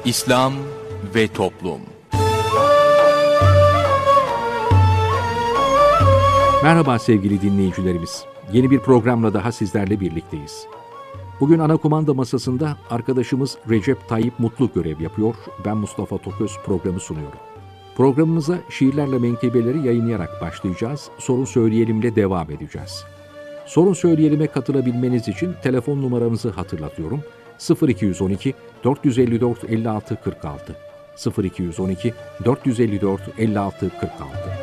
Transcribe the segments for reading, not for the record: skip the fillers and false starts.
İslam ve Toplum. Merhaba sevgili dinleyicilerimiz. Yeni bir programla daha sizlerle birlikteyiz. Bugün ana kumanda masasında arkadaşımız Recep Tayyip Mutlu görev yapıyor. Ben Mustafa Toköz programı sunuyorum. Programımıza şiirlerle menkıbeleri yayınlayarak başlayacağız. Sorun Söyleyelim'le devam edeceğiz. Sorun Söyleyelim'e katılabilmeniz için telefon numaramızı hatırlatıyorum. 0212 454 56 46 0212 454 56 46.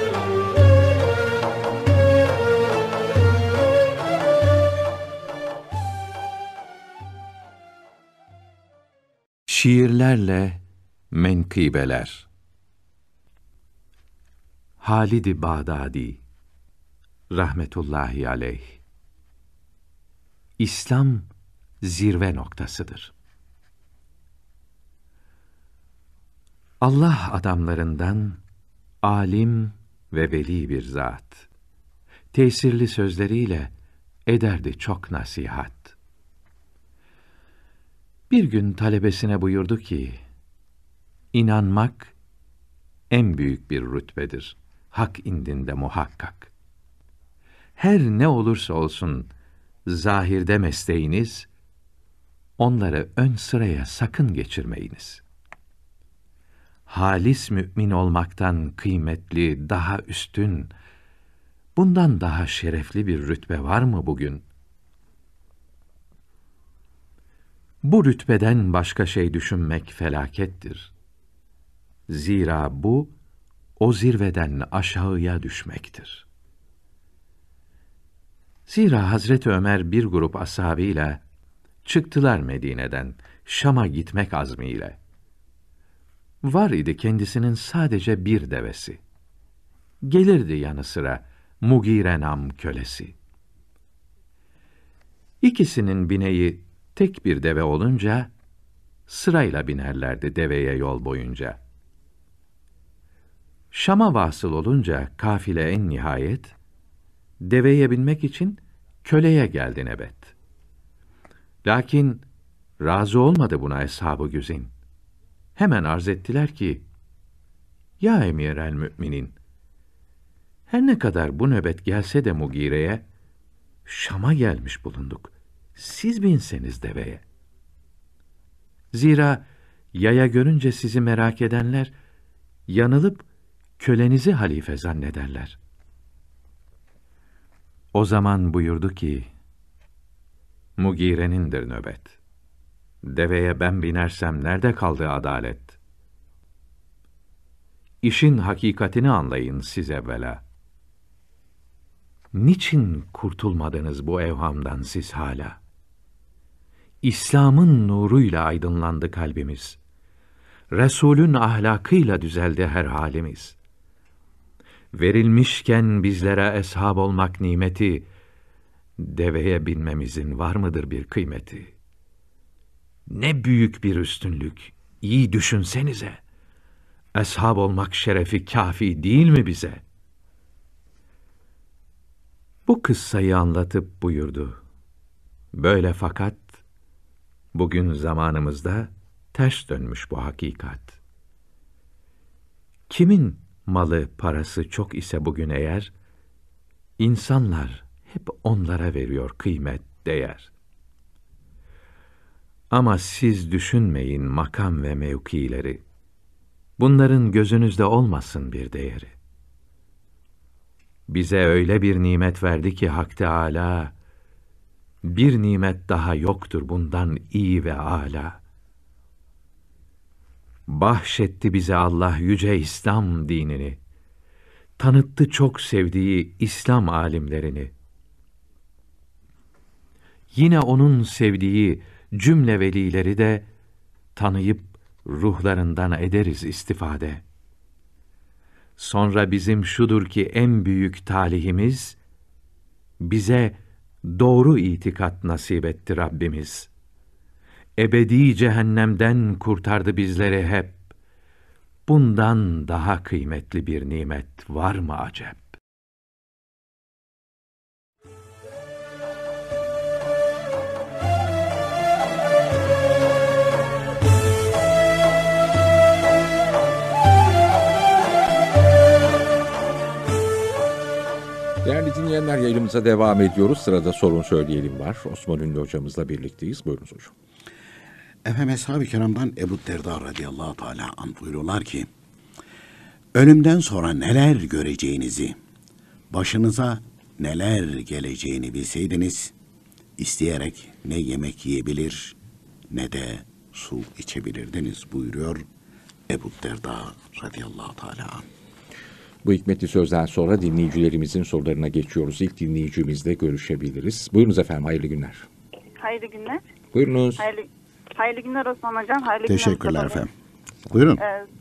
Şiirlerle menkıbeler. Halid-i Bağdadi rahmetullahi aleyh. İslam zirve noktasıdır. Allah adamlarından alim ve veli bir zat. Tesirli sözleriyle ederdi çok nasihat. Bir gün talebesine buyurdu ki, İnanmak en büyük bir rütbedir, hak indinde muhakkak. Her ne olursa olsun zahirde mesleğiniz, onları ön sıraya sakın geçirmeyiniz. Halis mümin olmaktan kıymetli, daha üstün, bundan daha şerefli bir rütbe var mı bugün? Bu rütbeden başka şey düşünmek felakettir. Zira bu, o zirveden aşağıya düşmektir. Zira Hazreti Ömer bir grup ashabıyla çıktılar Medine'den, Şam'a gitmek azmiyle. Var idi kendisinin sadece bir devesi. Gelirdi yanı sıra Mugire nam kölesi. İkisinin bineği tek bir deve olunca, sırayla binerlerdi deveye yol boyunca. Şam'a vasıl olunca kafile en nihayet, deveye binmek için köleye geldi nebet. Lakin razı olmadı buna eshab-ı güzin. Hemen arz ettiler ki, ya emir el müminin, her ne kadar bu nöbet gelse de Mugire'ye, Şam'a gelmiş bulunduk. Siz binseniz deveye. Zira yaya görünce sizi merak edenler, yanılıp kölenizi halife zannederler. O zaman buyurdu ki, Mugire'nindir nöbet. Deveye ben binersem nerede kaldı adalet? İşin hakikatini anlayın siz evvela. Niçin kurtulmadınız bu evhamdan siz hala? İslam'ın nuruyla aydınlandı kalbimiz. Resul'ün ahlakıyla düzeldi her halimiz. Verilmişken bizlere eshab olmak nimeti, deveye binmemizin var mıdır bir kıymeti? Ne büyük bir üstünlük, iyi düşünsenize. Eshab olmak şerefi kâfi değil mi bize? Bu kıssayı anlatıp buyurdu. Böyle fakat, bugün zamanımızda ters dönmüş bu hakikat. Kimin malı, parası çok ise bugün eğer, insanlar hep onlara veriyor kıymet, değer. Ama siz düşünmeyin makam ve mevkileri. Bunların gözünüzde olmasın bir değeri. Bize öyle bir nimet verdi ki Hak Teâlâ, bir nimet daha yoktur bundan iyi ve âlâ. Bahşetti bize Allah yüce İslam dinini, tanıttı çok sevdiği İslam alimlerini. Yine onun sevdiği cümle velileri de tanıyıp ruhlarından ederiz istifade. Sonra bizim şudur ki en büyük talihimiz, bize doğru itikat nasip etti Rabbimiz. Ebedi cehennemden kurtardı bizleri hep. Bundan daha kıymetli bir nimet var mı acep? dinleyenler, yayınımıza devam ediyoruz. Sırada sorun söyleyelim var. Osman Ünlü hocamızla birlikteyiz. Buyurunuz hocam. Efendim, Eshab-ı Kiram'dan Ebu Derda radıyallahu teala anh buyuruyorlar ki, ölümden sonra neler göreceğinizi, başınıza neler geleceğini bilseydiniz, isteyerek ne yemek yiyebilir ne de su içebilirdiniz buyuruyor Ebu Derda radıyallahu teala anh. Bu hikmetli sözden sonra dinleyicilerimizin sorularına geçiyoruz. İlk dinleyicimizle görüşebiliriz. Buyurunuz efendim, hayırlı günler. Hayırlı günler. Buyurunuz. Hayırlı günler Osman Hocam. Hayırlı Teşekkürler günler efendim. Buyurun.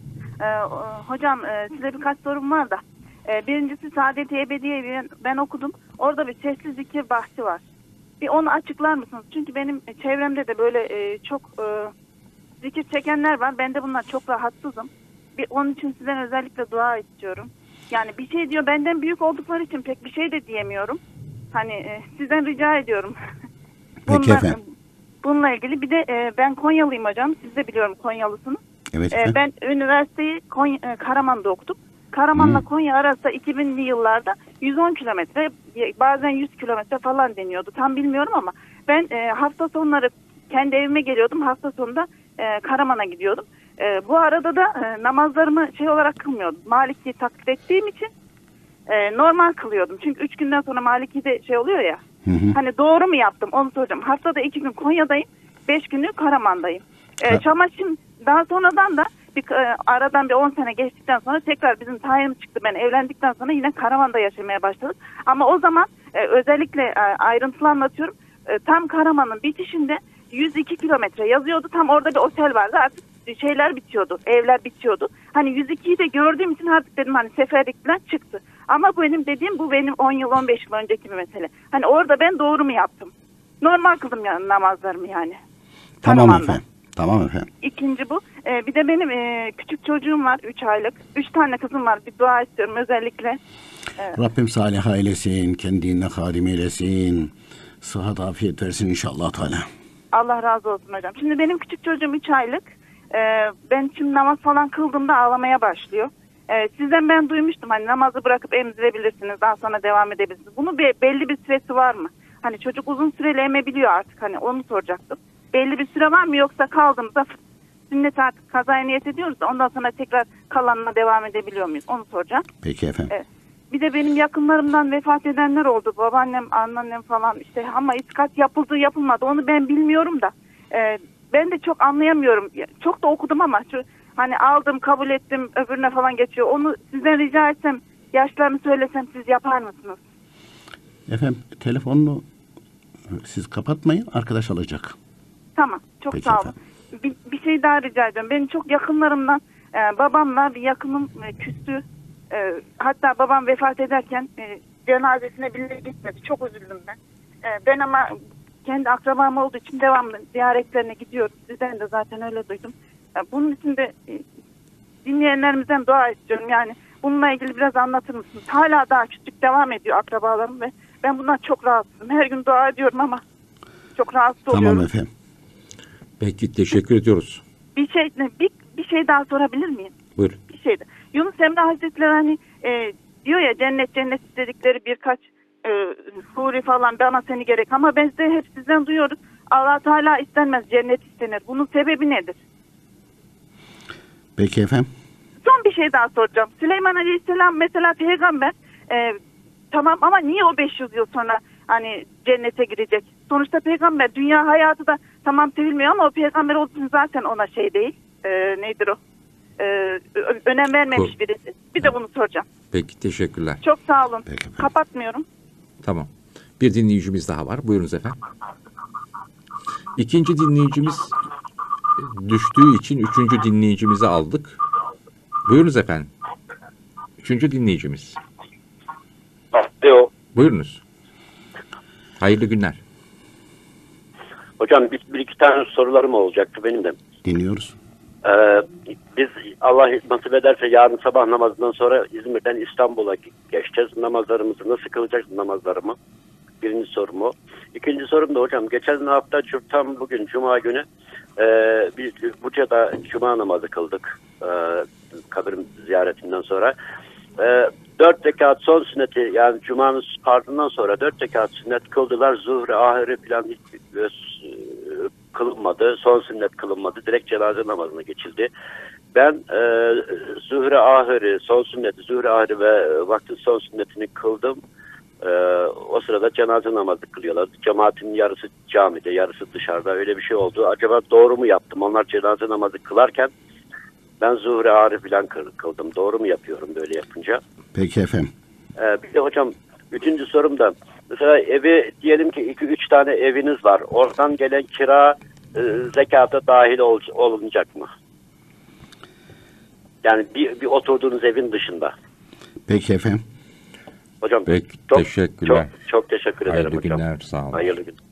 Hocam size birkaç sorum var da. Birincisi Saadet-i Ebediye ben okudum. Orada bir sesli zikir bahsi var. Bir onu açıklar mısınız? Çünkü benim çevremde de böyle çok zikir çekenler var. Ben de bundan çok rahatsızım. Onun için sizden özellikle dua istiyorum. Yani bir şey diyor, benden büyük oldukları için pek bir şey de diyemiyorum. Hani sizden rica ediyorum. Peki efendim. Bununla ilgili bir de ben Konyalıyım hocam. Siz de biliyorum Konyalısınız. Evet efendim. Ben üniversiteyi Karaman'da okudum. Karaman'la Konya arasında 2000'li yıllarda 110 kilometre, bazen 100 kilometre falan deniyordu. Tam bilmiyorum ama ben hafta sonları kendi evime geliyordum. Hafta sonunda Karaman'a gidiyordum. Bu arada da namazlarımı şey olarak kılmıyordum. Maliki'yi taklit ettiğim için normal kılıyordum. Çünkü 3 günden sonra Maliki'de şey oluyor ya. Hani doğru mu yaptım onu soracağım. Haftada 2 gün Konya'dayım. 5 günlük Karaman'dayım. Çamaşır daha sonradan da aradan bir 10 sene geçtikten sonra tekrar bizim tayinimiz çıktı. Ben evlendikten sonra yine Karaman'da yaşamaya başladım. Ama o zaman özellikle ayrıntılı anlatıyorum. Tam Karaman'ın bitişinde 102 kilometre yazıyordu. Tam orada bir otel vardı. Artık şeyler bitiyordu. Evler bitiyordu. Hani 102'yi de gördüğüm için artık dedim hani seferlikten çıktı. Ama bu benim 10 yıl 15 yıl önceki bir mesele. Hani orada ben doğru mu yaptım? Normal kıldım yani namazlarımı yani. Tamam Karaman'da. efendim. Tamam efendim. İkinci bu. Bir de benim küçük çocuğum var 3 aylık. 3 tane kızım var. Bir dua istiyorum özellikle. Rabbim salih eylesin, kendine hadim eylesin. Sıhhat afiyet versin inşallah Teala. Allah razı olsun hocam. Şimdi benim küçük çocuğum 3 aylık. Ben şimdi namaz falan kıldığımda ağlamaya başlıyor. Sizden ben duymuştum hani namazı bırakıp emzirebilirsiniz, daha sonra devam edebilirsiniz. Bunun belli bir süresi var mı? Hani çocuk uzun süreli emebiliyor artık, hani onu soracaktım. Belli bir süre var mı, yoksa kaldığımızda sünnet artık kazaya niyet ediyoruz da ondan sonra tekrar kalanına devam edebiliyor muyuz? Onu soracağım. Peki efendim. Bir de benim yakınlarımdan vefat edenler oldu. Babaannem, anneannem falan işte, ama iskat yapıldı yapılmadı onu ben bilmiyorum da. Ben de çok anlayamıyorum. Çok da okudum ama hani aldım, kabul ettim, öbürüne falan geçiyor. Onu sizden rica etsem, yaşlarını söylesem siz yapar mısınız? Efendim telefonunu siz kapatmayın, arkadaş alacak. Tamam, çok Peki sağ olun. Bir şey daha rica ediyorum. Benim çok yakınlarımdan babamla bir yakınım küstü. Hatta babam vefat ederken cenazesine bile gitmedi. Çok üzüldüm ben. Ben ama kendi akrabam olduğu için devamlı ziyaretlerine gidiyorum. Sizden de zaten öyle duydum. Bunun için de dinleyenlerimizden dua istiyorum. Yani bununla ilgili biraz anlatır mısınız? Hala daha küçük devam ediyor akrabalarım ve ben bundan çok rahatsızım. Her gün dua ediyorum ama çok rahatsız oluyorum. Tamam efendim. Peki, teşekkür ediyoruz. Bir şey daha sorabilir miyim? Buyurun. Bir şey de. Yunus Emre Hazretleri hani diyor ya, cennet istedikleri birkaç huri falan, bana seni gerek, ama biz de hep sizden duyuyoruz. Allah Teala istenmez, cennet istenir. Bunun sebebi nedir? Peki efendim. Son bir şey daha soracağım. Süleyman Aleyhisselam mesela peygamber, tamam, ama niye o 500 yıl sonra hani cennete girecek? Sonuçta peygamber, dünya hayatı da tamam sevilmiyor ama o peygamber olduğu için zaten ona şey değil. Nedir o? Önem vermemiş birisi. Bir de bunu soracağım. Peki, teşekkürler. Çok sağ olun. Peki, Kapatmıyorum. Tamam. Bir dinleyicimiz daha var. Buyurunuz efendim. İkinci dinleyicimiz düştüğü için üçüncü dinleyicimizi aldık. Buyurunuz efendim. Üçüncü dinleyicimiz. Alo. Buyurunuz. Hayırlı günler. Hocam bir iki tane sorularım olacaktı benim de. Dinliyoruz. Biz Allah nasip ederse yarın sabah namazından sonra İzmir'den İstanbul'a geçeceğiz. Namazlarımızı nasıl kılacağız, namazlarımı? Birinci sorum o. İkinci sorum da hocam, geçen hafta tam bugün Cuma günü biz Buca'da Cuma namazı kıldık. Kabrim ziyaretinden sonra. 4 rekat son sünneti, yani Cuma'nın ardından sonra 4 rekat sünnet kıldılar. Zuhre, ahire falan hiç kılınmadı. Son sünnet kılınmadı. Direkt cenaze namazına geçildi. Ben zuhre, ahiri, son sünneti, zuhre, ahiri ve vaktin son sünnetini kıldım. O sırada cenaze namazı kılıyorlar. Cemaatin yarısı camide, yarısı dışarıda. Öyle bir şey oldu. Acaba doğru mu yaptım? Onlar cenaze namazı kılarken ben zuhre, ahiri falan kıldım. Doğru mu yapıyorum böyle yapınca? Peki efendim. Bir de hocam 3. sorum da, mesela evi diyelim ki 2-3 tane eviniz var. Oradan gelen kira zekata dahil olunacak mı? Yani bir oturduğunuz evin dışında. Peki efendim. Hocam Peki, çok teşekkürler. Çok teşekkür ederim Hayırlı hocam. günler, sağ olun. Hayırlı gün.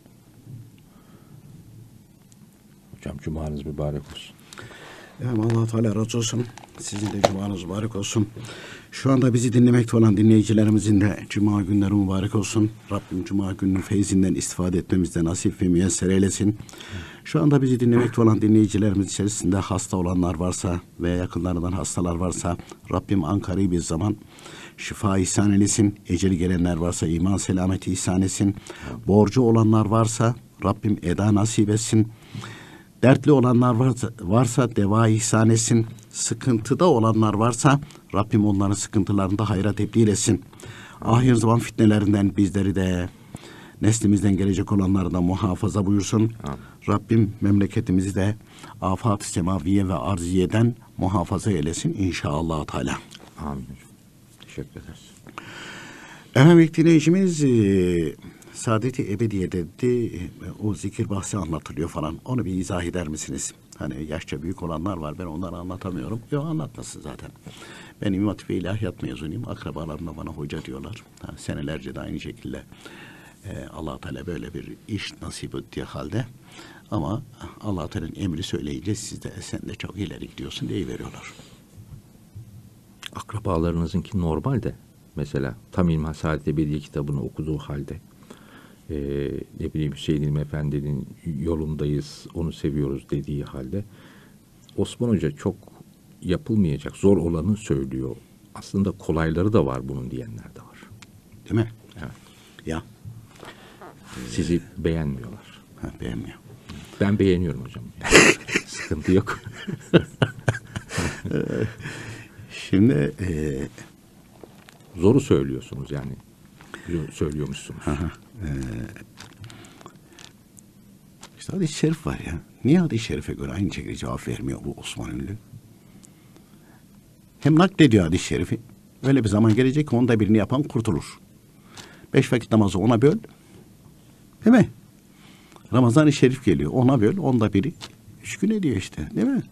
Hocam cumanız mübarek olsun. Allah Teala razı olsun. Sizin de cumanız mübarek olsun. Şu anda bizi dinlemekte olan dinleyicilerimizin de cuma günleri mübarek olsun. Rabbim cuma gününün feyzinden istifade etmemizden nasip ve müyesser eylesin. Şu anda bizi dinlemekte olan dinleyicilerimiz içerisinde hasta olanlar varsa veya yakınlarından hastalar varsa Rabbim Ankara'yı bir zaman şifa ihsan eylesin. Eceli gelenler varsa iman selameti ihsan etsin. Borcu olanlar varsa Rabbim eda nasip etsin. Dertli olanlar varsa deva ihsan etsin. Sıkıntıda olanlar varsa Rabbim onların sıkıntılarını da hayra tebdil etsin. Ahir zaman fitnelerinden bizleri de neslimizden gelecek olanları da muhafaza buyursun. Amin. Rabbim memleketimizi de afat-ı semaviye ve arziyeden muhafaza eylesin inşallah Teala. Amin hocam. Teşekkür ederiz. Efendim ilk dinleyicimiz Saadet-i Ebediye dedi. O zikir bahsi anlatılıyor falan. Onu bir izah eder misiniz? Hani yaşça büyük olanlar var. Ben onları anlatamıyorum. Yok anlatmasın zaten. Ben İmam Hatip ve İlahiyat mezunuyum. Akrabalarım da bana hoca diyorlar. Senelerce de aynı şekilde Allah Teala böyle bir iş nasip ettiği halde. Ama Allah Teala'nın emri söyleyince siz de sen de çok ileri gidiyorsun deyiveriyorlar. Akrabalarınızınki normalde mesela Tam İlmihal Saadet Ebediye kitabını okuduğu halde ne bileyim Hüseyin İlmi Efendi'nin yolundayız, onu seviyoruz dediği halde Osman Hoca çok yapılmayacak, zor olanı söylüyor. Aslında kolayları da var bunun diyenler de var. Değil mi? Evet. Ya. Sizi beğenmiyorlar. Beğenmiyor. Ben beğeniyorum hocam. Sıkıntı yok. Şimdi Zoru söylüyorsunuz yani. Söylüyormuşsunuz. işte hadis-i şerif var ya. Niye hadis-i şerife göre aynı şekilde cevap vermiyor bu Osman Ünlü? Hem naklediyor hadis-i şerifi. Öyle bir zaman gelecek ki onda birini yapan kurtulur. 5 vakit namazı ona böl. Değil mi? Ramazan-ı Şerif geliyor. Ona böl. Onda biri 3 gün ediyor işte. Değil mi?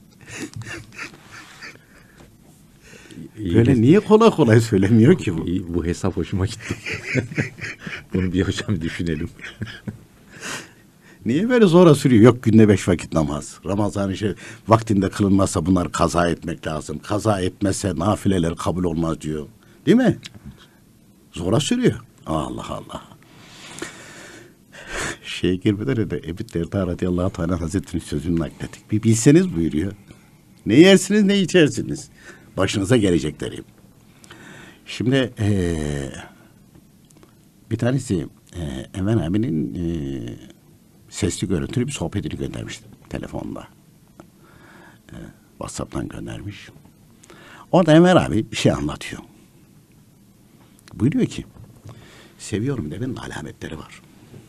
Böyle niye kolay kolay söylemiyor ki bu? Bu hesap hoşuma gitti. Bunu bir hocam düşünelim. Niye böyle zora sürüyor? Yok günde 5 vakit namaz. Ramazan-ı Şerif vaktinde kılınmazsa bunlar kaza etmek lazım. Kaza etmezse nafileler kabul olmaz diyor. Değil mi? Zora sürüyor. Allah Allah. Şeye girmeden de Ebu Derda radıyallahu teala hazretinin sözünü naklettik. Bir bilseniz buyuruyor. Ne yersiniz ne içersiniz. Başınıza gelecekleri. Şimdi bir tanesi Enver abinin sesli görüntülü bir sohbetini göndermiş telefonda. WhatsApp'tan göndermiş. Orada Enver abi bir şey anlatıyor. Buyuruyor ki seviyorum demenin alametleri var.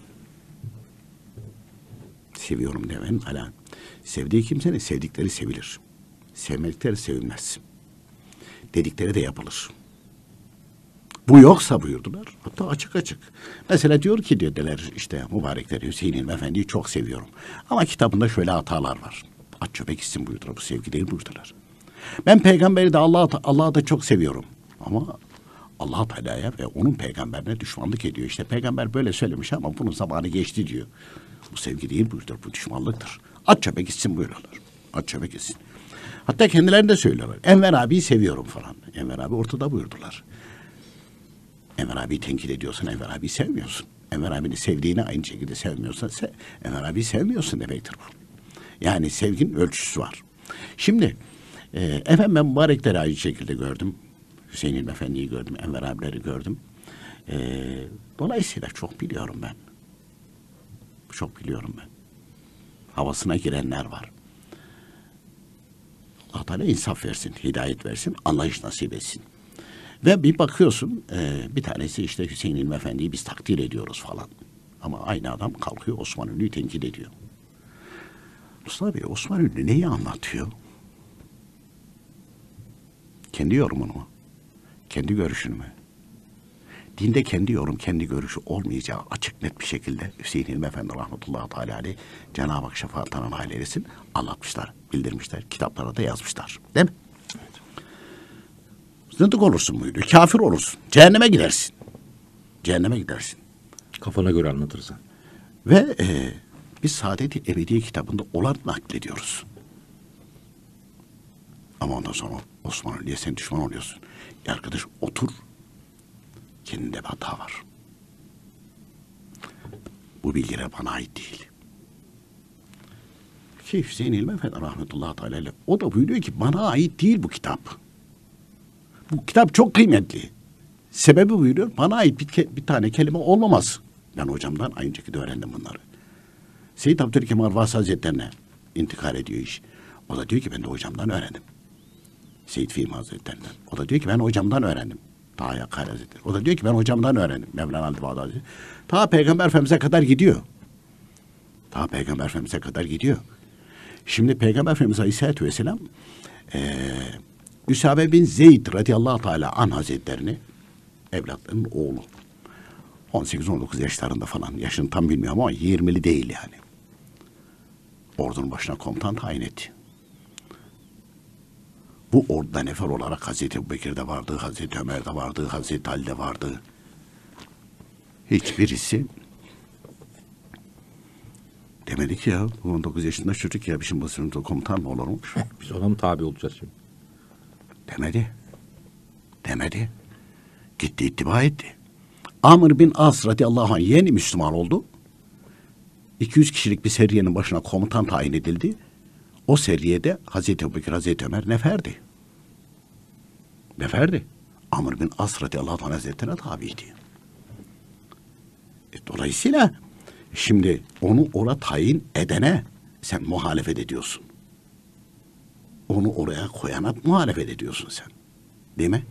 Seviyorum demenin alametleri. Sevdiği kimsenin sevdikleri sevilir. Sevmedikleri sevilmez. Dedikleri de yapılır. Bu yoksa buyurdular. Hatta açık açık. Mesela diyor ki diyorlar işte mübarekler Hüseyin İlmi Efendi'yi çok seviyorum. Ama kitabında şöyle hatalar var. Aç çöpe gitsin buyurdular. Bu sevgi değil buyurdular. Ben peygamberi de Allah'ı da çok seviyorum. Ama Allah Teala'ya ve onun peygamberine düşmanlık ediyor. İşte peygamber böyle söylemiş ama bunun zamanı geçti diyor. Bu sevgi değil buyurdular. Bu düşmanlıktır. Aç çöpe gitsin buyuruyorlar. Aç çöpe gitsin. Hatta kendilerine de söylüyorlar. Enver abiyi seviyorum falan. Enver abi ortada buyurdular. Enver abiyi tenkit ediyorsan Enver abiyi sevmiyorsun. Enver abini sevdiğini aynı şekilde sevmiyorsan Enver abiyi sevmiyorsun demektir bu. Yani sevginin ölçüsü var. Şimdi efendim ben mübarekleri aynı şekilde gördüm. Hüseyin İlmi Efendi'yi gördüm, Enver abileri gördüm. Dolayısıyla çok biliyorum ben. Çok biliyorum ben. Havasına girenler var. Allah Teala insaf versin, hidayet versin, anlayış nasip etsin. Ve bir bakıyorsun, bir tanesi işte Hüseyin İlmi Efendi'yi biz takdir ediyoruz falan. Ama aynı adam kalkıyor Osman Ünlü'yü tenkit ediyor. Mustafa Bey, Osman Ünlü neyi anlatıyor? Kendi yorumunu mu? Kendi görüşünü mü? Dinde kendi yorum, kendi görüşü olmayacağı açık net bir şekilde Hüseyin İlmi Efendi rahmetullahi teala aleyh, Cenab-ı Hak şefaatlerine nail eylesin, anlatmışlar, bildirmişler, kitaplara da yazmışlar. Değil mi? Evet. Zındık olursun buyuruyor, kafir olursun, cehenneme gidersin. Cehenneme gidersin. Kafana göre anlatırsan. Ve biz Saadet-i Ebediye kitabında olan naklediyoruz. Ama ondan sonra Osman Ali'ye sen düşman oluyorsun. Ya arkadaş otur. Kendinde bir hata var. Bu bilgiler bana ait değil. Şeyh Hüseyin İlmi Efendi rahmetullahi teala, o da buyuruyor ki bana ait değil bu kitap. Bu kitap çok kıymetli. Sebebi buyuruyor, bana ait bir tane kelime olmamaz. Ben hocamdan aynı şekilde öğrendim bunları. Seyyid Abdülkemal Vası Hazretlerine intikal ediyor iş. O da diyor ki ben de hocamdan öğrendim. Seyyid Fehmi Hazretlerinden. O da diyor ki ben hocamdan öğrendim. Taha Yakkari Hazretleri. O da diyor ki ben hocamdan öğrendim. Mevlana Ali Bağdat Hazretleri. Ta Peygamber Efendimiz'e kadar gidiyor. Ta Peygamber Efendimiz'e kadar gidiyor. Şimdi Peygamber Efendimiz Aleyhisselatü Vesselam Üsabe bin Zeyd radıyallahu teala an Hazretlerini, evlatlarının oğlu, 18-19 yaşlarında falan, yaşını tam bilmiyorum ama 20'li değil yani. Ordunun başına komutan tayin etti. Bu orduda nefer olarak Hazreti Ebubekir'de vardı, Hazreti Ömer'de vardı, Hazreti Ali'de vardı. Hiçbirisi demedi ki ya 19 yaşında çocuk ya bir şey basınında komutan mı olurmuş? Biz ona mı tabi olacağız şimdi? Demedi. Demedi. Gitti ittiba etti. Amr bin As radıyallahu anh yeni Müslüman oldu. 200 kişilik bir seriyenin başına komutan tayin edildi. O seriyede Hazreti Ebubekir, Hazreti Ömer neferdi. Neferdi. Amr bin As radıyallahu anh hazretlerine tabiydi. Dolayısıyla şimdi onu oraya tayin edene sen muhalefet ediyorsun. Onu oraya koyana muhalefet ediyorsun sen. Değil mi?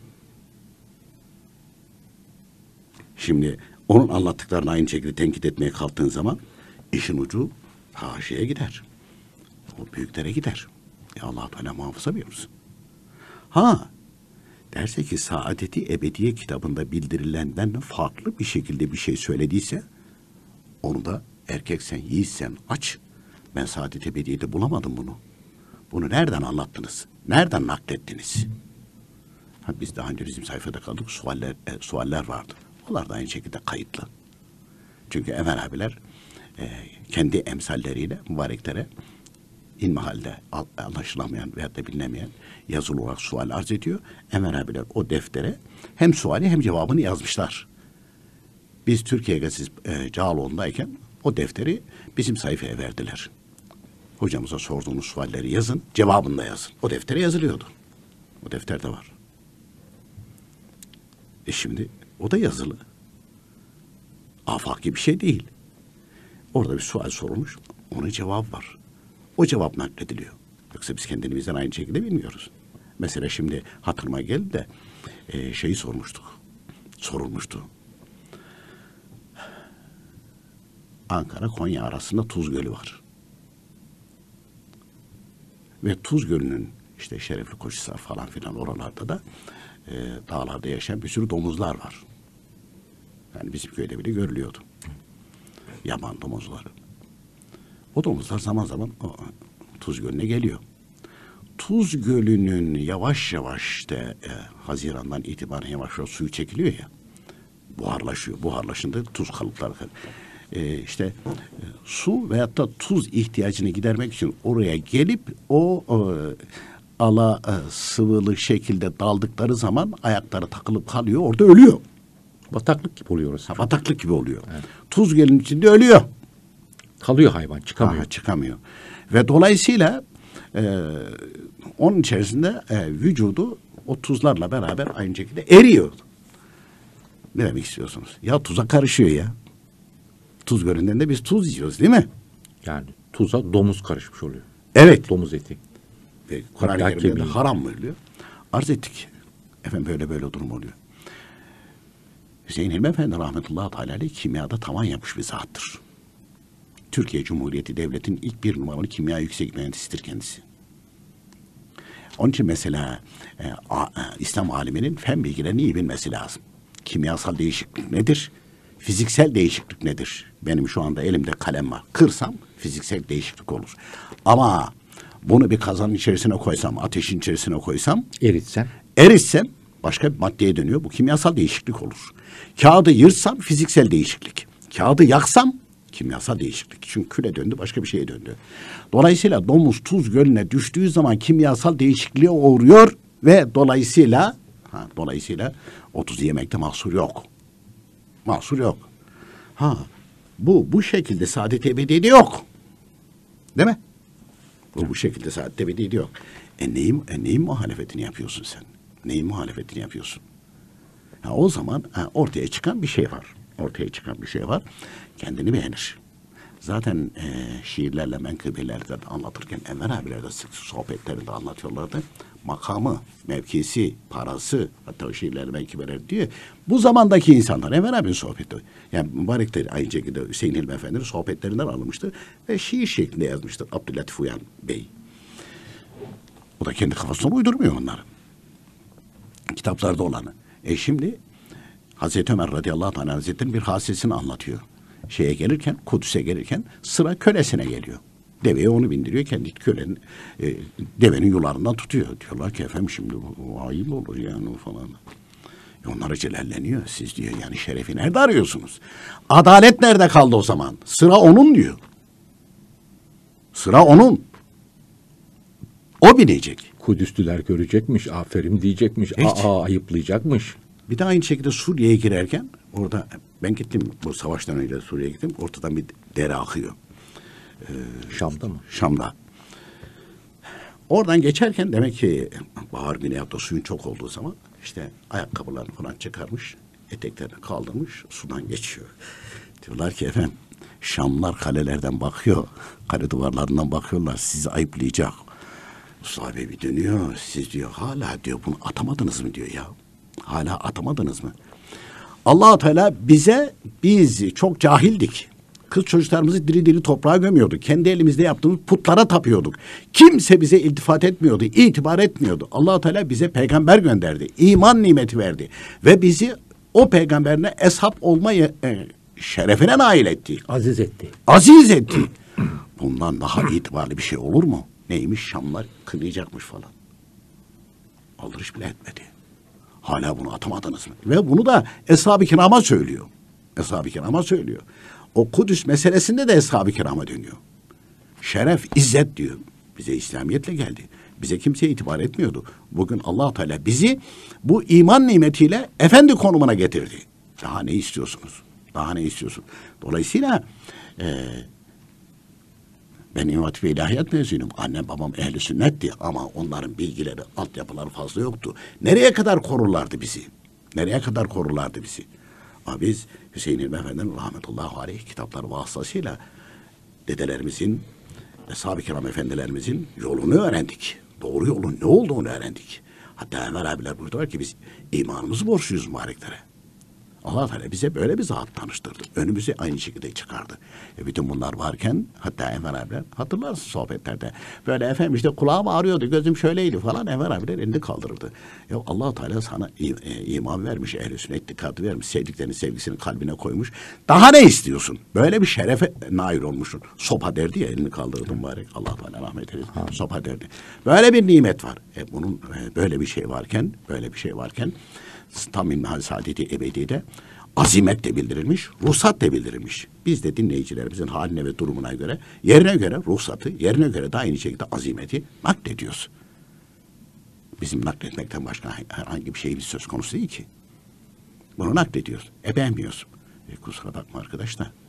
Şimdi onun anlattıklarını aynı şekilde tenkit etmeye kalktığın zaman işin ucu haşiye gider. O büyüklere gider. Ya Allah-u Teala muhafaza buyursun. Ha, derse ki Saadeti Ebediye kitabında bildirilenden farklı bir şekilde bir şey söylediyse onu da erkeksen, yiğitsen aç. Ben Saadet-i Ebediye'de bulamadım bunu. Bunu nereden anlattınız? Nereden naklettiniz? Ha, biz daha önce bizim sayfada kaldık. Sualler vardı. Onlar da aynı şekilde kayıtlı. Çünkü Enver abiler kendi emsalleriyle mübareklere İlmihalde anlaşılamayan veyahut da bilinemeyen yazılı olarak sual arz ediyor. Enver abiler o deftere hem suali hem cevabını yazmışlar. Biz Türkiye Gazetesi Cağaloğlu'ndayken o defteri bizim sayfaya verdiler. Hocamıza sorduğunuz sualleri yazın, cevabını da yazın. O deftere yazılıyordu. O defterde var. Şimdi o da yazılı. Afaki bir şey değil. Orada bir sual sorulmuş, onun cevabı var. O cevap naklediliyor. Yoksa biz kendimizden aynı şekilde bilmiyoruz. Mesela şimdi hatırıma geldi de şeyi sorulmuştu. Ankara Konya arasında Tuz Gölü var. Ve Tuz Gölü'nün işte Şerefli Koçhisar falan filan oralarda da dağlarda yaşayan bir sürü domuzlar var. Yani bizim köyde bile görülüyordu. Yaban domuzları. O domuzlar zaman zaman Tuz Gölü'ne geliyor. Tuz Gölü'nün yavaş yavaş işte Haziran'dan itibaren yavaş yavaş suyu çekiliyor ya. Buharlaşıyor. Buharlaşınca tuz kalıpları su veyahut da tuz ihtiyacını gidermek için oraya gelip o sıvılı şekilde daldıkları zaman ayakları takılıp kalıyor. Orada ölüyor. Bataklık gibi oluyor orası. Bataklık gibi oluyor. Evet. Tuz Gölü'nün içinde ölüyor. Kalıyor hayvan, çıkamıyor. Çıkamıyor. Ve dolayısıyla onun içerisinde vücudu o tuzlarla beraber aynı şekilde eriyor. Ne demek istiyorsunuz? Ya tuza karışıyor ya. Tuz göründüğünde biz tuz yiyoruz değil mi? Yani tuza domuz karışmış oluyor. Evet. Domuz eti. Ve Kur'an-ı Hatta Kerim'de de kemiği. haram mı oluyor? Arz ettik. Efendim böyle durum oluyor. Hüseyin Hilmi Efendi rahmetullahi teala aleyh kimyada tavan yapmış bir zattır. Türkiye Cumhuriyeti Devleti'nin ilk bir numaralı kimya yüksek mühendisidir kendisi. Onun için mesela İslam aliminin fen bilgilerini iyi bilmesi lazım. Kimyasal değişiklik nedir? Fiziksel değişiklik nedir? Benim şu anda elimde kalem var. Kırsam fiziksel değişiklik olur. Ama bunu bir kazanın içerisine koysam, ateşin içerisine koysam, Eritsen. eritsem başka bir maddeye dönüyor. Bu kimyasal değişiklik olur. Kağıdı yırtsam fiziksel değişiklik. Kağıdı yaksam kimyasal değişiklik. Çünkü küle döndü, başka bir şeye döndü. Dolayısıyla domuz tuz gölüne düştüğü zaman kimyasal değişikliğe uğruyor ve dolayısıyla o tuzu yemekte mahsur yok. Mahsur yok. Bu şekilde saadet ebediyede yok. Değil mi? Bu şekilde saadet ebediyede yok. Neyin muhalefetini yapıyorsun sen? Neyin muhalefetini yapıyorsun? O zaman ortaya çıkan bir şey var. Ortaya çıkan bir şey var. Kendini beğenir. Zaten şiirlerle, menkıbelerle anlatırken Enver abiler de sık sohbetlerinde anlatıyorlardı. Makamı, mevkisi, parası, hatta o şiirler, menkıbeler diyor. Bu zamandaki insanlar, Enver abinin sohbeti. Yani mübarek de aynı şekilde Hüseyin Hilmi Efendi'nin sohbetlerinden alınmıştır. Ve şiir şeklinde yazmıştır Abdülatif Uyan Bey. O da kendi kafasına uydurmuyor onları. Kitaplarda olanı. Şimdi Hazreti Ömer radıyallahu anh hazretleri'nin bir hadisesini anlatıyor. Kudüs'e gelirken sıra kölesine geliyor. Deveye onu bindiriyor. Kendi kölenin devenin yularından tutuyor. Diyorlar ki efendim şimdi bu ayıp olur yani falan. Onlar celalleniyor. Siz diyor yani şerefi nerede arıyorsunuz? Adalet nerede kaldı o zaman? Sıra onun diyor. Sıra onun. O binecek. Kudüslüler görecekmiş, aferin diyecekmiş, Hiç. ayıplayacakmış. Bir de aynı şekilde Suriye'ye girerken orada ben gittim bu savaştan önce Suriye'ye gittim. Ortadan bir dere akıyor. Şam'da mı? Şam'da. Oradan geçerken demek ki bahar günü ya da suyun çok olduğu zaman işte ayakkabılarını falan çıkarmış, eteklerini kaldırmış, sudan geçiyor. Diyorlar ki efendim Şamlar kalelerden bakıyor, kale duvarlarından bakıyorlar, sizi ayıplayacak. Sahabe bir dönüyor, siz diyor hala diyor bunu atamadınız mı diyor ya. Hala atamadınız mı? Allah-u Teala biz çok cahildik. Kız çocuklarımızı diri diri toprağa gömüyorduk. Kendi elimizde yaptığımız putlara tapıyorduk. Kimse bize iltifat etmiyordu, itibar etmiyordu. Allah-u Teala bize peygamber gönderdi. İman nimeti verdi. Ve bizi o peygamberine eshab olmayı şerefine nail etti. Aziz etti. Aziz etti. Bundan daha itibarlı bir şey olur mu? Neymiş? Şamlar kınayacakmış falan. Aldırış bile etmedi. Hala bunu atamadınız mı? Ve bunu da Eshab-ı Kiram'a söylüyor. Eshab-ı Kiram'a söylüyor. O Kudüs meselesinde de Eshab-ı Kiram'a dönüyor. Şeref, izzet diyor. Bize İslamiyetle geldi. Bize kimse itibar etmiyordu. Bugün Allah Teala bizi bu iman nimetiyle efendi konumuna getirdi. Daha ne istiyorsunuz? Daha ne istiyorsun? Dolayısıyla ben İmam Hatip ve İlahiyat mezunuyum. Annem babam ehli sünnetti ama onların bilgileri, altyapıları fazla yoktu. Nereye kadar korurlardı bizi? Nereye kadar korurlardı bizi? Ama biz Hüseyin Hilmi Efendi'nin rahmetullahi aleyh kitapları vasıtasıyla dedelerimizin, Eshab-ı Kiram efendilerimizin yolunu öğrendik. Doğru yolun ne olduğunu öğrendik. Hatta Enver abiler buyurdular ki biz imanımızı borçluyuz mübareklere. Allah Teala bize böyle bir zat tanıştırdı. Önümüze aynı şekilde çıkardı. Bütün bunlar varken hatta Enver abiler hatırlarsın sohbetlerde. Böyle efendim işte kulağım ağrıyordu, gözüm şöyleydi falan. Enver abiler elini kaldırırdı. Ya Allah Teala sana iman vermiş, ehl-i sünnet itikadı vermiş, sevdiklerinin sevgisini kalbine koymuş. Daha ne istiyorsun? Böyle bir şerefe nail olmuşsun. Sopa derdi ya, elini kaldırdı mübarek. Allah Teala rahmet eylesin. Sopa derdi. Böyle bir nimet var. Bunun böyle bir şey varken tam İmhal Saadeti Ebedi'de azimet de bildirilmiş, ruhsat da bildirilmiş. Biz de dinleyicilerimizin haline ve durumuna göre, yerine göre ruhsatı, yerine göre de aynı şekilde azimeti naklediyoruz. Bizim nakletmekten başka herhangi bir şeyimiz söz konusu değil ki. Bunu naklediyoruz. Beğenmiyorsun. Kusura bakma arkadaş da.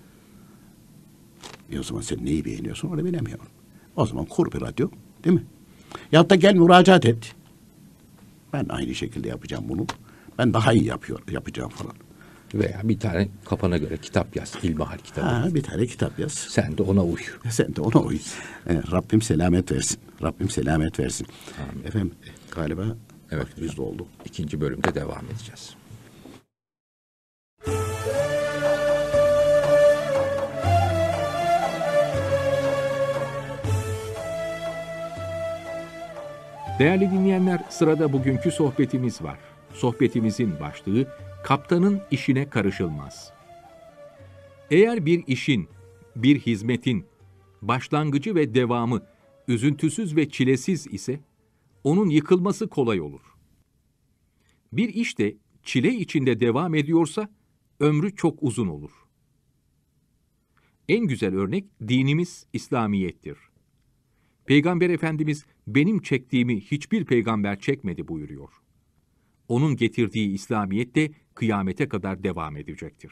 O zaman sen neyi beğeniyorsun onu bilemiyorum. O zaman kur bir radyo, değil mi? Ya da gel müracaat et. Ben aynı şekilde yapacağım bunu. Ben daha iyi yapacağım falan. Veya bir tane kafana göre kitap yaz. İlmihal kitabı. Bir tane kitap yaz. Sen de ona uy. Sen de ona uy. Rabbim selamet versin. Rabbim selamet versin. Efendim galiba Evet, vaktimiz doldu. İkinci bölümde devam edeceğiz. Değerli dinleyenler, sırada bugünkü sohbetimiz var. Sohbetimizin başlığı, kaptanın işine karışılmaz. Eğer bir işin, bir hizmetin başlangıcı ve devamı üzüntüsüz ve çilesiz ise, onun yıkılması kolay olur. Bir iş de çile içinde devam ediyorsa, ömrü çok uzun olur. En güzel örnek dinimiz İslamiyettir. Peygamber Efendimiz, benim çektiğimi hiçbir peygamber çekmedi buyuruyor. Onun getirdiği İslamiyet de kıyamete kadar devam edecektir.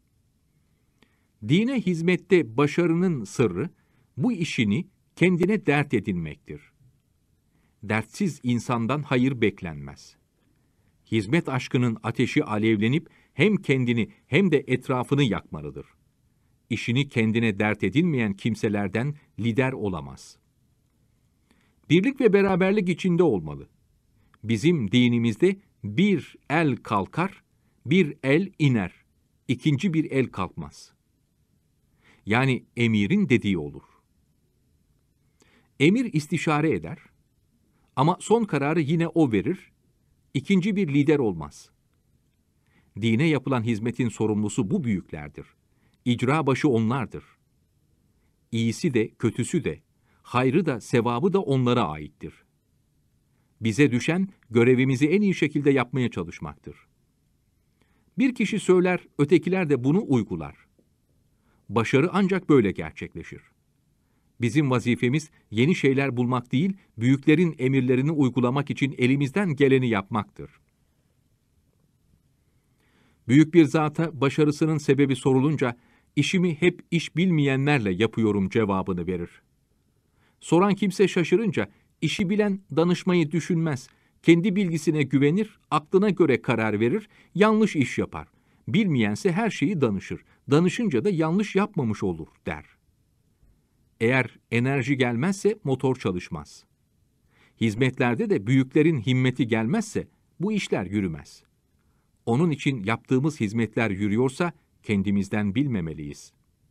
Dine hizmette başarının sırrı, bu işini kendine dert edinmektir. Dertsiz insandan hayır beklenmez. Hizmet aşkının ateşi alevlenip hem kendini hem de etrafını yakmalıdır. İşini kendine dert edinmeyen kimselerden lider olamaz. Birlik ve beraberlik içinde olmalı. Bizim dinimizde bir el kalkar, bir el iner, ikinci bir el kalkmaz. Yani emirin dediği olur. Emir istişare eder ama son kararı yine o verir, ikinci bir lider olmaz. Dine yapılan hizmetin sorumlusu bu büyüklerdir. İcra başı onlardır. İyisi de kötüsü de, hayrı da sevabı da onlara aittir. Bize düşen görevimizi en iyi şekilde yapmaya çalışmaktır. Bir kişi söyler, ötekiler de bunu uygular. Başarı ancak böyle gerçekleşir. Bizim vazifemiz yeni şeyler bulmak değil, büyüklerin emirlerini uygulamak için elimizden geleni yapmaktır. Büyük bir zata başarısının sebebi sorulunca, işimi hep iş bilmeyenlerle yapıyorum cevabını verir. Soran kimse şaşırınca, işi bilen danışmayı düşünmez, kendi bilgisine güvenir, aklına göre karar verir, yanlış iş yapar. Bilmeyense her şeyi danışır, danışınca da yanlış yapmamış olur der. Eğer enerji gelmezse motor çalışmaz. Hizmetlerde de büyüklerin himmeti gelmezse bu işler yürümez. Onun için yaptığımız hizmetler yürüyorsa kendimizden bilmemeliyiz.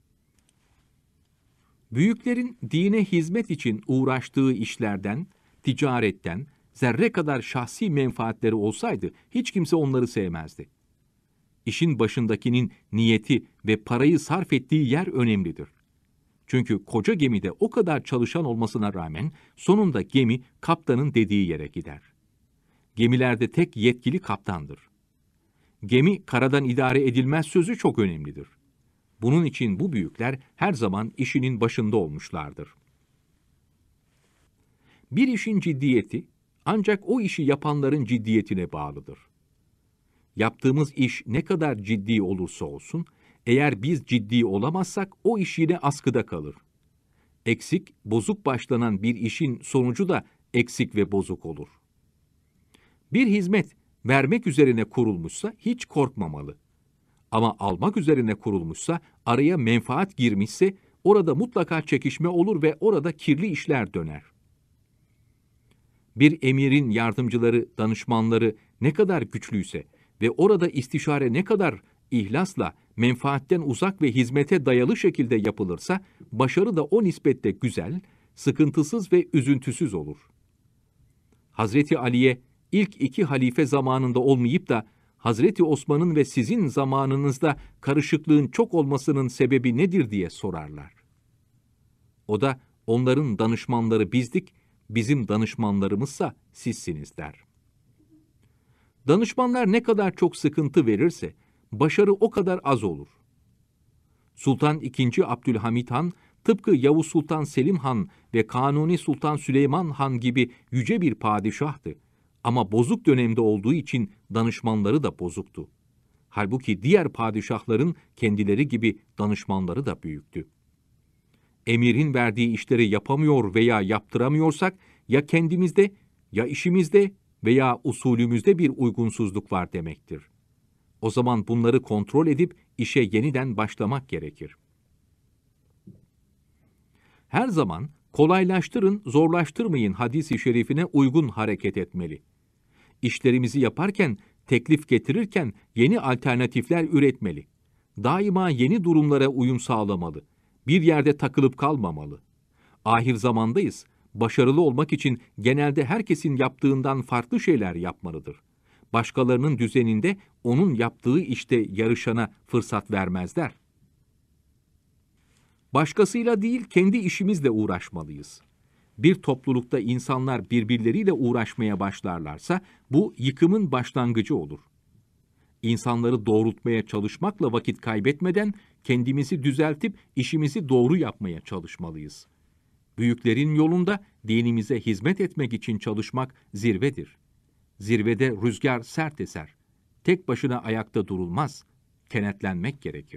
Büyüklerin dine hizmet için uğraştığı işlerden, ticaretten, zerre kadar şahsi menfaatleri olsaydı hiç kimse onları sevmezdi. İşin başındakinin niyeti ve parayı sarf ettiği yer önemlidir. Çünkü koca gemide o kadar çalışan olmasına rağmen sonunda gemi kaptanın dediği yere gider. Gemilerde tek yetkili kaptandır. Gemi karadan idare edilmez sözü çok önemlidir. Bunun için bu büyükler her zaman işinin başında olmuşlardır. Bir işin ciddiyeti ancak o işi yapanların ciddiyetine bağlıdır. Yaptığımız iş ne kadar ciddi olursa olsun, eğer biz ciddi olamazsak o iş yine askıda kalır. Eksik, bozuk başlanan bir işin sonucu da eksik ve bozuk olur. Bir hizmet vermek üzerine kurulmuşsa hiç korkmamalı. Ama almak üzerine kurulmuşsa, araya menfaat girmişse orada mutlaka çekişme olur ve orada kirli işler döner. Bir emirin yardımcıları, danışmanları ne kadar güçlüyse ve orada istişare ne kadar ihlasla, menfaatten uzak ve hizmete dayalı şekilde yapılırsa, başarı da o nispette güzel, sıkıntısız ve üzüntüsüz olur. Hazreti Ali'ye ilk 2 halife zamanında olmayıp da Hazreti Osman'ın ve sizin zamanınızda karışıklığın çok olmasının sebebi nedir diye sorarlar. O da onların danışmanları bizdik, bizim danışmanlarımızsa sizsiniz der. Danışmanlar ne kadar çok sıkıntı verirse başarı o kadar az olur. Sultan II. Abdülhamit Han tıpkı Yavuz Sultan Selim Han ve Kanuni Sultan Süleyman Han gibi yüce bir padişahtı. Ama bozuk dönemde olduğu için danışmanları da bozuktu. Halbuki diğer padişahların kendileri gibi danışmanları da büyüktü. Emirin verdiği işleri yapamıyor veya yaptıramıyorsak ya kendimizde, ya işimizde, veya usulümüzde bir uygunsuzluk var demektir. O zaman bunları kontrol edip işe yeniden başlamak gerekir. Her zaman kolaylaştırın, zorlaştırmayın hadis-i şerifine uygun hareket etmeli. İşlerimizi yaparken, teklif getirirken yeni alternatifler üretmeli. Daima yeni durumlara uyum sağlamalı. Bir yerde takılıp kalmamalı. Ahir zamandayız. Başarılı olmak için genelde herkesin yaptığından farklı şeyler yapmalıdır. Başkalarının düzeninde onun yaptığı işte yarışana fırsat vermezler. Başkasıyla değil, kendi işimizle uğraşmalıyız. Bir toplulukta insanlar birbirleriyle uğraşmaya başlarlarsa bu yıkımın başlangıcı olur. İnsanları doğrultmaya çalışmakla vakit kaybetmeden kendimizi düzeltip işimizi doğru yapmaya çalışmalıyız. Büyüklerin yolunda dinimize hizmet etmek için çalışmak zirvedir. Zirvede rüzgar sert eser. Tek başına ayakta durulmaz. Kenetlenmek gerekir.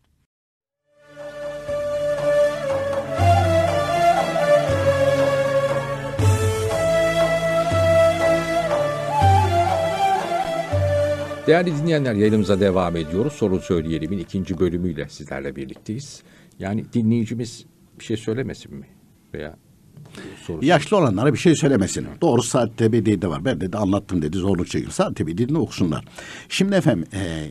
Değerli dinleyenler, yayınımıza devam ediyoruz. Soru Söyleyelim'in 2. bölümüyle sizlerle birlikteyiz. Yani dinleyicimiz bir şey söylemesin mi? Veya soru Yaşlı olanlara bir şey söylemesin. Doğru saat tebedidi de var. Ben de anlattım dedi, zorluk çekiyor. Saat tebedidini okusunlar. Şimdi efendim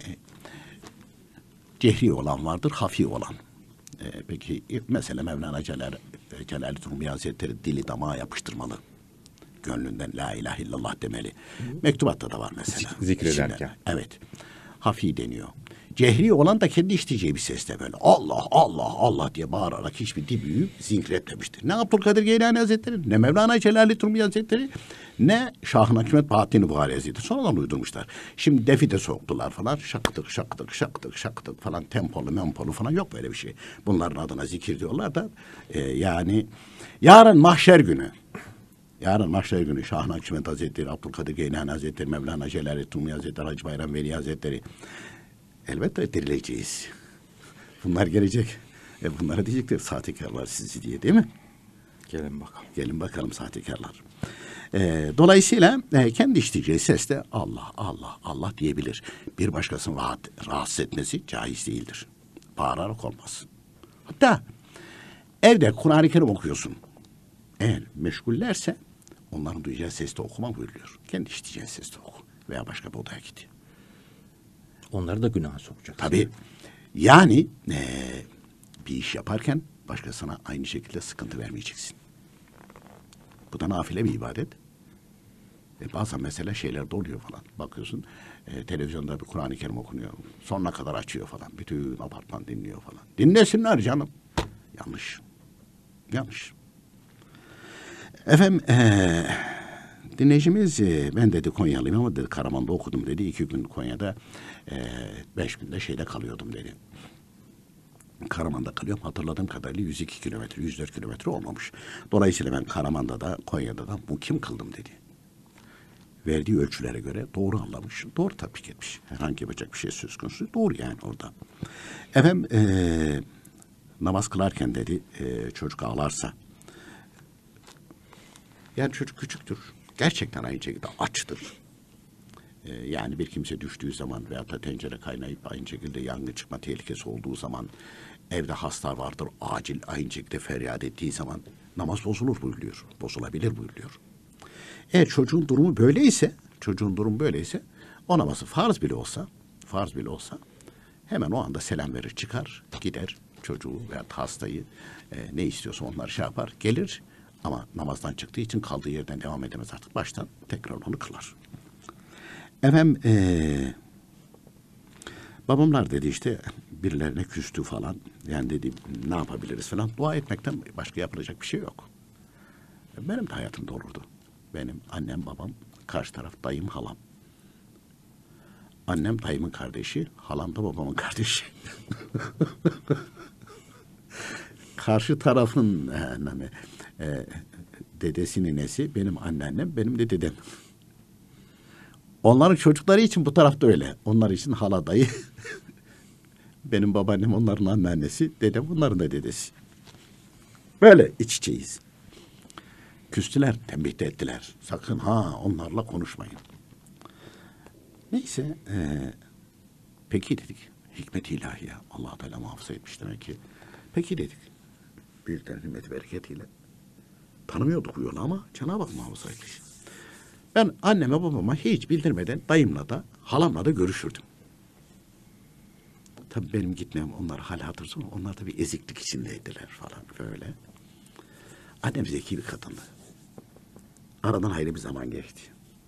cehri olan vardır, hafi olan. Peki mesela Mevlana Celaleddin Rumi Hazretleri dili damağa yapıştırmalı. Gönlünden la ilahe illallah demeli. Mektubatta da var mesela. Zikrederken. İçinden. Evet. Hafi deniyor. Cehri olan da kendi işiteceği bir sesle böyle Allah Allah Allah diye bağırarak hiçbir dibüyü zikretmemiştir. Ne Abdülkadir Geylani Hazretleri, ne Mevlana Celaleddin Rumi Hazretleri, ne Şah-ı Hikmet Bahattin Buhari Hazretleri. Sonradan uydurmuşlar. Şimdi defi de soktular falan. Şaktık şaktık şaktık şaktık falan, tempolu mempolu falan, yok böyle bir şey. Bunların adına zikir diyorlar da yani yarın mahşer günü. Yarın mahşer günü Şah-ı Hikmet Hazretleri, Abdülkadir Geylani Hazretleri, Mevlana Celaleddin Rumi Hazretleri, Hacı Bayram Veli Hazretleri, elbette dirileceğiz. Bunlar gelecek. Bunlara diyecekler sahtekarlar sizi diye, değil mi? gelin bakalım. Gelin bakalım sahtekarlar. Dolayısıyla kendi işiteceği sesle Allah Allah Allah diyebilir. Bir başkasını rahatsız etmesi caiz değildir. Bağırarak olmaz. Hatta evde Kur'an-ı Kerim okuyorsun. Eğer meşgullerse onların duyacağı sesle okuma buyuruyor. Kendi işiteceği sesle oku. Veya başka bir odaya git. Onları da günaha sokacak. Tabii. Yani bir iş yaparken başkasına aynı şekilde sıkıntı vermeyeceksin. Bu da nafile bir ibadet. Bazen mesela şeyler doluyor falan. Bakıyorsun televizyonda bir Kur'an-ı Kerim okunuyor. Sonuna kadar açıyor falan. Bütün apartman dinliyor falan. Dinlesinler canım. Yanlış. Yanlış. Efendim dinleyicimiz ben dedi Konyalıyım ama dedi Karaman'da okudum dedi. 2 gün Konya'da 5 günde şeyde kalıyordum dedi. Karaman'da kalıyorum. Hatırladığım kadarıyla 102 kilometre, 104 kilometre olmamış. Dolayısıyla ben Karaman'da da Konya'da da mukim kıldım dedi. Verdiği ölçülere göre doğru anlamış, doğru tatbik etmiş. Herhangi yapacak bir şey söz konusu. Doğru yani orada. Efendim namaz kılarken dedi çocuk ağlarsa, yani çocuk küçüktür. Gerçekten aynı şekilde açtır. Yani bir kimse düştüğü zaman veyahut da tencere kaynayıp aynı şekilde yangın çıkma tehlikesi olduğu zaman, evde hasta vardır, acil aynı şekilde feryat ettiği zaman namaz bozulur buyuruyor. Bozulabilir buyuruyor. Eğer çocuğun durumu böyleyse o namazı farz bile olsa hemen o anda selam verir, çıkar, gider çocuğu veyahut hastayı ne istiyorsa onları şey yapar, gelir. Ama namazdan çıktığı için kaldığı yerden devam edemez artık. Baştan tekrar onu kılar. Efendim babamlar dedi işte birilerine küstü falan. Yani dedi ne yapabiliriz falan. Dua etmekten başka yapılacak bir şey yok. Benim de hayatımda olurdu. Benim annem, babam, karşı taraf dayım, halam. Annem dayımın kardeşi, halam da babamın kardeşi. Karşı tarafın dedesinin nesi, benim anneannem, benim de dedem. Onların çocukları için bu tarafta öyle. Onlar için hala dayı. Benim babaannem onların anneannesi, dedem onların da dedesi. Böyle iç içeyiz. küstüler, tembih de ettiler. Sakın ha onlarla konuşmayın. Neyse, peki dedik. Hikmet-i ilahiye Allah Teala muhafaza etmiş demek ki. Peki dedik. Büyüklerin himmet bereketiyle. Tanımıyorduk bu yolu ama Cenab-ı Hak muhafaza etmiş. Ben anneme babama hiç bildirmeden dayımla da halamla da görüşürdüm. Tabii benim gitmem onlar hal hatırsa onlar da bir eziklik içindeydiler falan böyle. Annem zeki bir kadındı. Aradan hayli bir zaman geçti.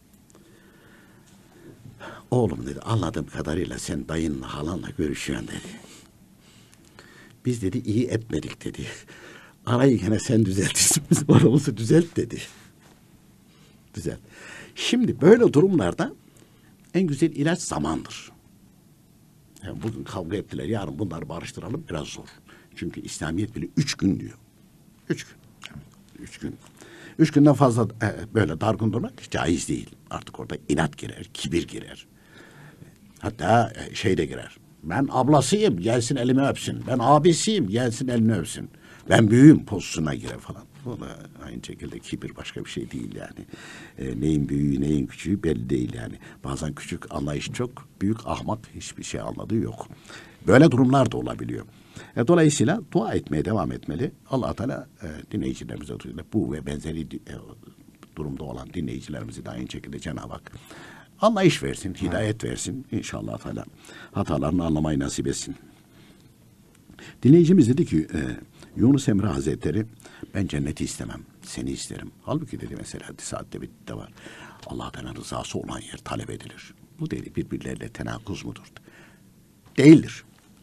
Oğlum dedi, anladığım kadarıyla sen dayınla halanla görüşüyorsun dedi. Biz dedi iyi etmedik dedi. Arayı gene sen düzeltirsin, bizim aramızı düzelt dedi. Düzelt. Şimdi böyle durumlarda en güzel ilaç zamandır. Yani bugün kavga ettiler, yarın bunları barıştıralım biraz zor. Çünkü İslamiyet bile 3 gün diyor. 3 gün. 3 gün. 3 günden fazla böyle dargın durmak caiz değil. Artık orada inat girer, kibir girer. Hatta şey de girer. Ben ablasıyım, gelsin elimi öpsün. Ben abisiyim, gelsin elini öpsün. Ben büyüğüm pozisyona girer falan. Bu da aynı şekilde kibir başka bir şey değil yani. Neyin büyüğü, neyin küçüğü belli değil yani. Bazen küçük anlayış çok, büyük ahmak hiçbir şey anladığı yok. Böyle durumlar da olabiliyor. Dolayısıyla dua etmeye devam etmeli. Allah Teala dinleyicilerimize bu ve benzeri durumda olan dinleyicilerimizi de aynı şekilde Cenab-ı Hak anlayış versin, hidayet versin. İnşallah Teala hatalarını anlamayı nasip etsin. Dinleyicimiz dedi ki Yunus Emre Hazretleri ben cenneti istemem, seni isterim. Halbuki dedi mesela hadis-i de var. Allah Teala rızası olan yer talep edilir. Bu dedi birbirleriyle tenakuz mudur? Değildir.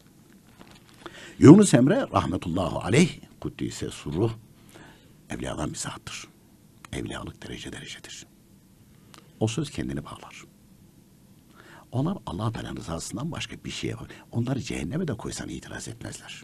Yunus Emre rahmetullahi aleyh kuddise surruh evliyadan bir zattır. Evliyalık derecedir. O söz kendini bağlar. Onlar Allah Teala'nın rızasından başka bir şeye var. Onları cehenneme de koysan itiraz etmezler.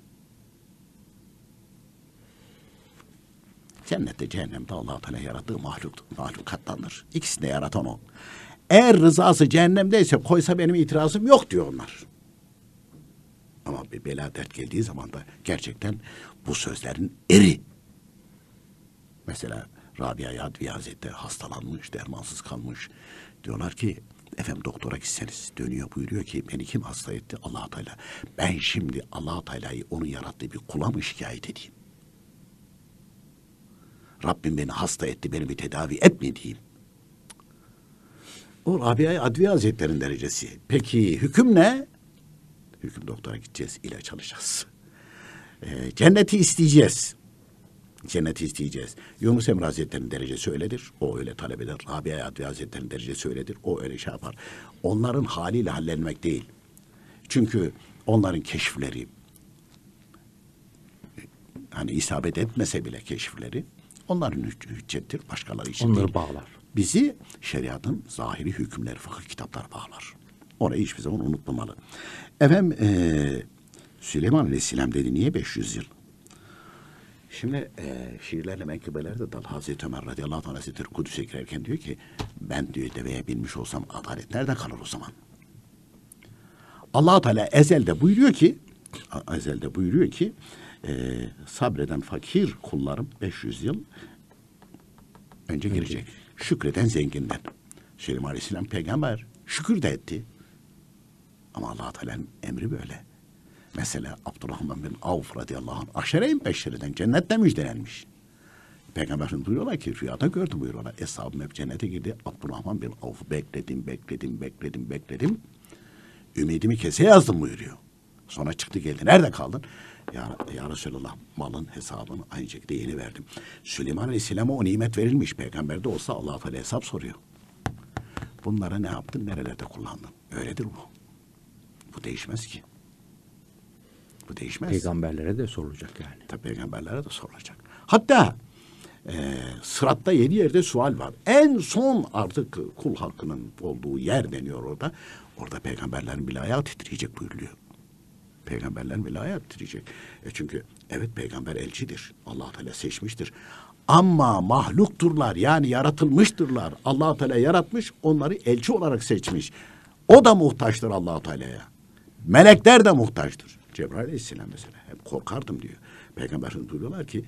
Cennette cehennemde Allah Teala yarattığı mahlukattandır. İkisini de yaratan o. Eğer rızası cehennemdeyse koysa benim itirazım yok diyor onlar. Ama bir bela dert geldiği zaman da gerçekten bu sözlerin eri. Mesela Rabia Adviye Hazretleri hastalanmış, dermansız kalmış. Diyorlar ki efendim doktora gitseniz, dönüyor buyuruyor ki beni kim hasta etti? Allah Teala. Ben şimdi Allah Teala'yı onun yarattığı bir kula mı şikayet edeyim? Rabbim beni hasta etti, beni bir tedavi etme diyeyim. O Rabia Adviye Hazretleri'nin derecesi. Peki hüküm ne? Hüküm doktora gideceğiz, ilaç alacağız. Cenneti isteyeceğiz. Cenneti isteyeceğiz. Yunus Emre Hazretleri'nin derecesi öyledir. O öyle talep eder. Rabia Adviye Hazretleri'nin derecesi öyledir. O öyle şey yapar. Onların haliyle hallenmek değil. Çünkü onların keşifleri hani isabet etmese bile keşifleri onların hüccettir. Başkaları için onları değil. bağlar. Bizi şeriatın zahiri hükümleri, fıkıh kitaplar bağlar. Orayı hiçbir zaman unutmamalı. Efendim Süleyman Aleyhisselam dedi niye 500 yıl? Şimdi şiirlerle menkıbelerde Dal Hazreti Ömer radıyallahu anh Hazretleri Kudüs'e girerken diyor ki ben diyor deveye binmiş olsam adalet nerede kalır o zaman? Allah-u Teala ezelde buyuruyor ki sabreden fakir kullarım 500 yıl önce girecek. Şükreden zenginden. Süleyman Aleyhisselam peygamber şükür de etti. Ama Allah-u Teala'nın emri böyle. Mesela Abdurrahman bin Avf radıyallahu anh aşere-i beşeriden cennetle müjdelenmiş. Peygamberin duyuyorlar ki rüyada gördüm buyuruyorlar. Eshab-ım hep cennete girdi. Abdurrahman bin Avf'u bekledim. Ümidimi kese yazdım buyuruyor. Sonra çıktı geldi. Nerede kaldın? Ya Resulallah malın hesabını aynı şekilde yeni verdim. Süleyman Aleyhisselam'a o nimet verilmiş. Peygamber de olsa Allah-u Teala hesap soruyor. Bunlara ne yaptın? Nerelerde kullandın? Öyledir bu. Bu değişmez ki. Bu değişmez. Peygamberlere de sorulacak yani. Tabii peygamberlere de sorulacak. Hatta Sırat'ta 7 yerde sual var. En son artık kul hakkının olduğu yer deniyor orada. Orada peygamberlerin bile ayağı titreyecek buyuruluyor. Peygamberlerin bile ayağı titreyecek. Çünkü evet peygamber elçidir. Allah Teala seçmiştir. Ama mahlukturlar yani yaratılmıştırlar. Allah Teala yaratmış, onları elçi olarak seçmiş. O da muhtaçtır Allah Teala'ya. Melekler de muhtaçtır. Cebrail Aleyhisselam mesela hep korkardım diyor. Peygamberin duyuyorlar ki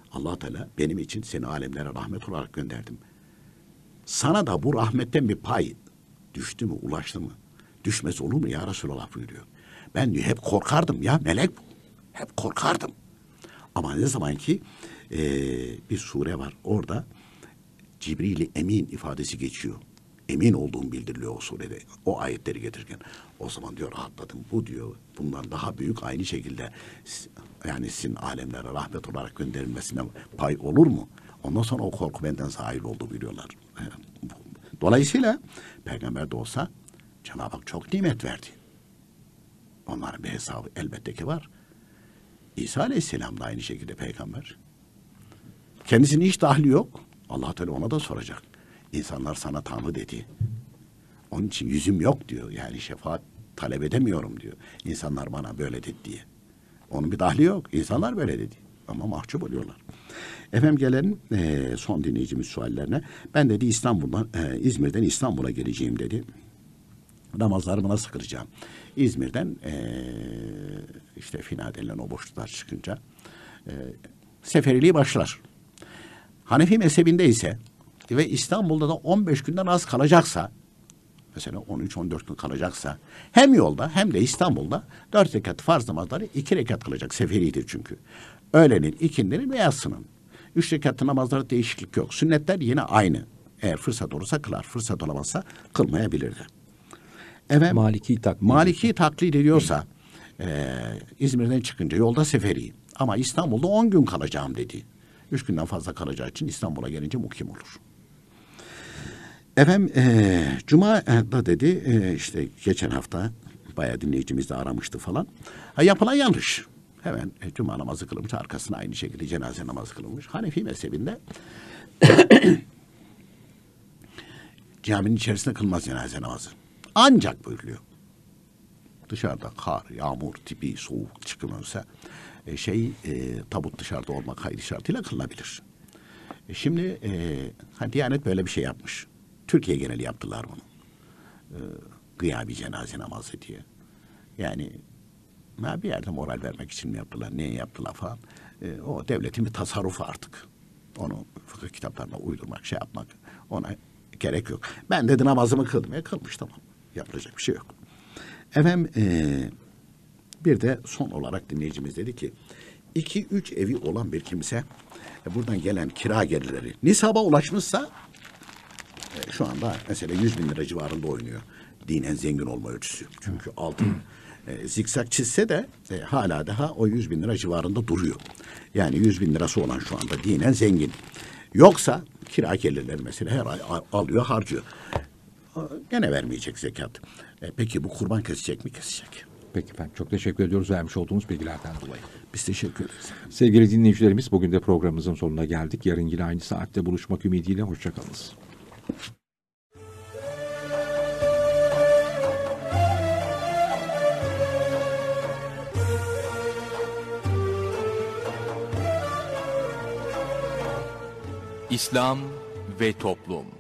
Allah Teala benim için seni alemlere rahmet olarak gönderdim. Sana da bu rahmetten bir pay düştü mü, ulaştı mı? Düşmez olur mu ya Resulallah buyuruyor. Ben diyor hep korkardım ya, melek bu. Hep korkardım. Ama ne zaman ki bir sure var orada Cibril-i Emin ifadesi geçiyor. Emin olduğum bildiriliyor o surede. O ayetleri getirirken. O zaman diyor rahatladım. Bu diyor bundan daha büyük aynı şekilde yani sizin alemlere rahmet olarak gönderilmesine pay olur mu? Ondan sonra o korku benden zahir oldu biliyorlar. Dolayısıyla peygamber de olsa Cenab-ı Hak çok nimet verdi. Onların bir hesabı elbette ki var. İsa Aleyhisselam da aynı şekilde peygamber. Kendisinin hiç dahli yok. Allah Teala ona da soracak. İnsanlar sana Tanrı dedi. Onun için yüzüm yok diyor. Yani şefaat talep edemiyorum diyor. İnsanlar bana böyle dedi diye. Onun bir dahli yok. İnsanlar böyle dedi. Ama mahcup oluyorlar. Efendim gelelim son dinleyicimiz suallerine. Ben dedi İzmir'den İstanbul'a geleceğim dedi. Namazlarımı nasıl kılacağım? İzmir'den işte final denilen o boşluklar çıkınca seferiliği başlar. Hanefi mezhebinde ise ve İstanbul'da da 15 günden az kalacaksa, mesela 13-14 gün kalacaksa, hem yolda hem de İstanbul'da 4 rekat farz namazları 2 rekat kılacak. Seferidir çünkü. Öğlenin, ikindinin ve yatsının. 3 rekatlı namazlarda değişiklik yok. Sünnetler yine aynı. Eğer fırsat olursa kılar, fırsat olamazsa kılmayabilirdi. Evet, Maliki taklit ediyorsa İzmir'den çıkınca yolda seferi. Ama İstanbul'da 10 gün kalacağım dedi. 3 günden fazla kalacağı için İstanbul'a gelince mukim olur. Efendim Cuma'da dedi işte geçen hafta bayağı dinleyicimiz de aramıştı falan. Yapılan yanlış. Hemen Cuma namazı kılınmış, arkasına aynı şekilde cenaze namazı kılınmış. Hanefi mezhebinde caminin içerisinde kılmaz cenaze namazı. Ancak buyuruluyor. Dışarıda kar, yağmur tipi soğuk çıkmıyorsa tabut dışarıda olmak hayli şartıyla kılınabilir. Şimdi Diyanet böyle bir şey yapmış. Türkiye geneli yaptılar bunu. Gıyabi cenaze namazı diye. Yani bir yerde moral vermek için mi yaptılar, neye yaptılar falan. O devletin bir tasarrufu artık. Onu fıkıh kitaplarına uydurmak, şey yapmak ona gerek yok. Ben dedi namazımı kıldım. Kılmış tamam. Yapılacak bir şey yok. Efendim bir de son olarak dinleyicimiz dedi ki 2-3 evi olan bir kimse buradan gelen kira gelirleri nisaba ulaşmışsa şu anda mesela 100 bin lira civarında oynuyor. Dinen zengin olma ölçüsü. Çünkü altın zikzak çizse de hala daha o 100 bin lira civarında duruyor. Yani 100 bin lirası olan şu anda dinen zengin. Yoksa kira gelirleri mesela her ay alıyor harcıyor. Gene vermeyecek zekat. Peki bu kurban kesecek mi? Kesecek. Peki efendim çok teşekkür ediyoruz vermiş olduğunuz bilgilerden dolayı. Biz teşekkür ederiz. Sevgili dinleyicilerimiz bugün de programımızın sonuna geldik. Yarın yine aynı saatte buluşmak ümidiyle hoşçakalınız. İslam ve Toplum.